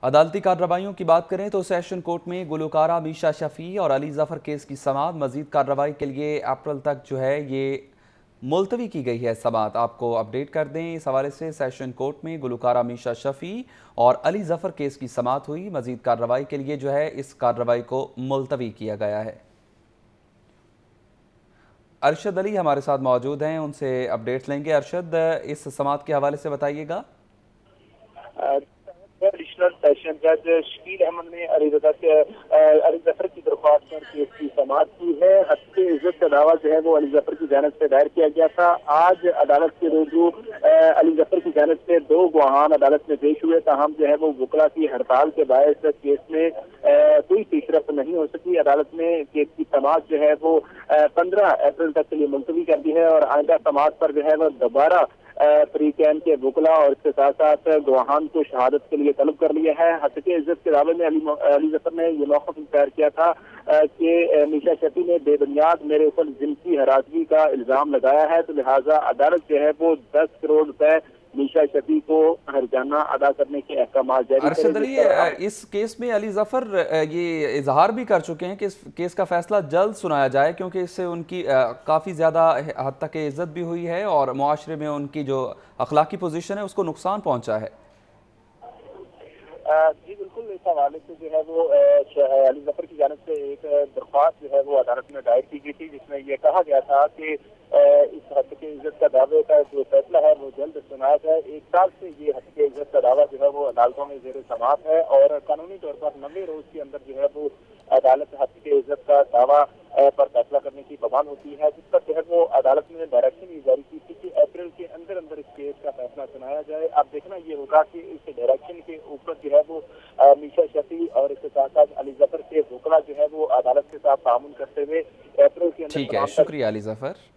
अदालती कार्रवाइयों की बात करें तो सेशन कोर्ट में गुलकारा मीशा शफी और अली जफर केस की समाअत मजीद कार्रवाई के लिए अप्रैल तक जो है ये मुलतवी की गई है। समाअत आपको अपडेट कर दें, इस हवाले से सेशन कोर्ट में गुलकारा मीशा शफी और अली जफर केस की समाअत हुई। मजीद कार्रवाई के लिए जो है इस कार्रवाई को मुलतवी किया गया है। अरशद अली हमारे साथ मौजूद हैं, उनसे अपडेट्स लेंगे। अरशद, इस समाअत के हवाले से बताइएगा। एडिशनल सेशन जज शकील अहमद ने अली जफर की दरख्वास्त पर केस की समाअत की है। हत्या इज्जत का दावा जो है वो अली जफर की जानिब से दायर किया गया था। आज अदालत के रूबरू अली जफर की जानिब से 2 गवाहान अदालत में पेश हुए, ताहम जो है वो वकला की हड़ताल के बायस केस में कोई पेशरफ नहीं हो सकी। अदालत ने केस की समाअत जो है वो 15 अप्रैल तक के लिए मुलतवी कर दी है और आइंदा समाअत पर जो है वो दोबारा प्री कैम के वकला और इसके साथ साथ गवाहान को शहादत के लिए तलब कर लिया है। हत्या इज्जत के दावे में अली जफर ने यह मौक़िफ़ इख्तियार किया था कि मीशा शफी ने बेबुनियाद मेरे ऊपर जिनसी हरासगी का इल्जाम लगाया है, तो लिहाजा अदालत जो है वो 10 करोड़ रुपए मीशा शफी को हर्जाना अदा करने के अहकाम जारी। अरशद अली, इस केस में अली जफर ये इजहार भी कर चुके हैं कि इस केस का फैसला जल्द सुनाया जाए, क्योंकि इससे उनकी काफ़ी ज़्यादा हद तक इज्जत भी हुई है और मुआशरे में उनकी जो अखलाकी पोजीशन है उसको नुकसान पहुंचा है। जी बिल्कुल, इस हवाले से जो है वो अली जफर की जानिब से एक दरख्वास्त जो है वो अदालत में दायर की गई थी, जिसमें यह कहा गया था कि इस हद की इज्जत का दावे का जो फैसला है वो जल्द सुनाया जाए। 1 साल से ये हद की इज्जत का दावा जो है वो अदालतों में जेर समाअत है और कानूनी तौर पर 90 रोज के अंदर जो है वो अदालत हद की इज्जत का दावा पर फैसला करने की बमान होती है, जिस पर जो है वो अदालत ने डायरेक्शन जारी की थी कि अप्रैल के अंदर अंदर इस केस का फैसला सुनाया जाए। अब देखना ये होगा कि इस डायरेक्शन के ऊपर जो है वो मीशा शफी और इसके साथ साथ अली जफर के वकला जो है वो अदालत के साथ तामुन करते हुए अप्रैल के अंदर। ठीक है, शुक्रिया अली जफर।